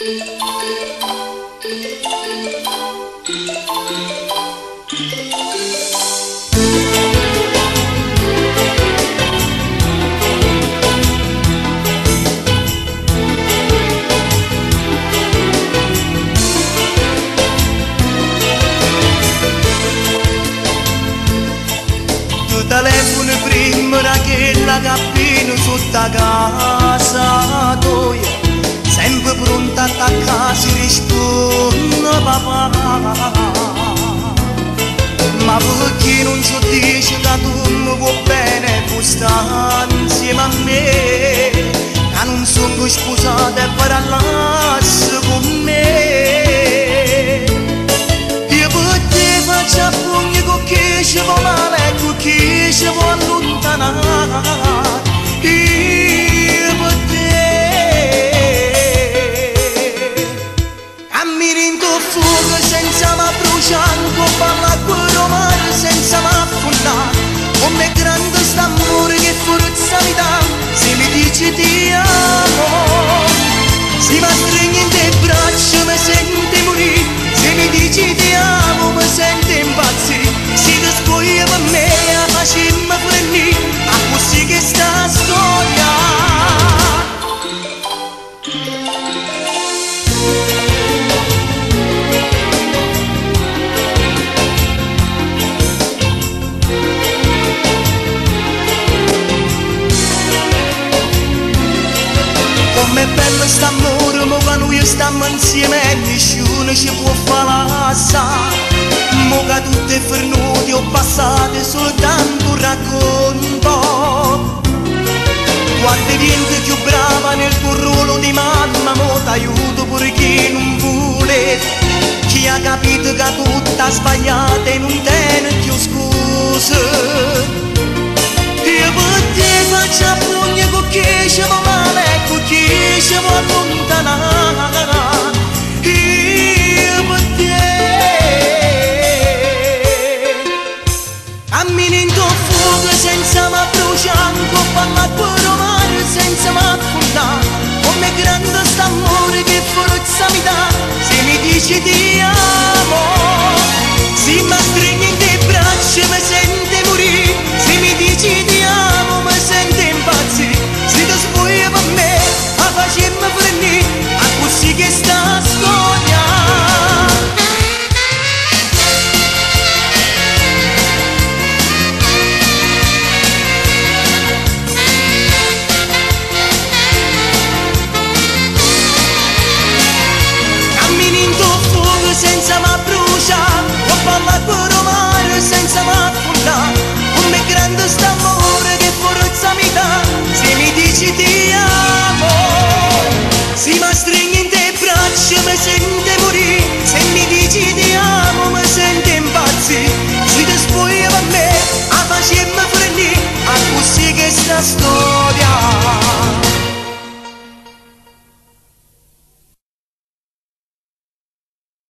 Telefono prima che la cappino sotto a casa tua, sempre pronta a attaccare si risponde papà. Ma perché non ci dici che tu mi vuoi bene, vuoi stare insieme a me, che non sono sposata per all'asse con me. Io per te faccio a pugni con chi ci vuole male, con chi ci vuole allontanare. Io per te cammino in tuo fuoco senza ma bruciare, parla con romano senza ma affondare. Come grande st'amore che forza mi dà, se mi dici ti amo, se mi stringi in te braccia mi senti morire, se mi dici ti amo mi senti impazzire, se ti scogli per me la facemmo finire, a così che sta storia. Com'è bello st'amore, mo che noi stiamo insieme e nessuno ci può fare assare. Mo che tutte fernuti o passate soltanto un racconto. Quante gente più brava nel tuo ruolo di mamma, mo t'aiuto pure chi non vuole. Chi ha capito che tutta sbagliata e non tiene più scuse. Io per te faccio a pugni con chi ci vuole male, con chi ci vuole allontanare. Io per te cammino in tuo fuoco senza ma bruciare, parla con romano senza ma affondare. Come grande st'amore che forza mi dà, se mi dici ti amo, se mi stringi in te braccia mi senti morire, se mi dici ti amo mi senti impazzire, se ti spogli per me la facemmo finire, a così che sta storia. Senza ma bruciare, o parla con romano senza ma affondare. Come grande st'amore che forza mi dà, se mi dici ti amo, se mi stringi in te braccia mi senti morire, se mi dici ti amo mi senti impazzire, se ti spogli per me la facemmo finire, a così che sta storia.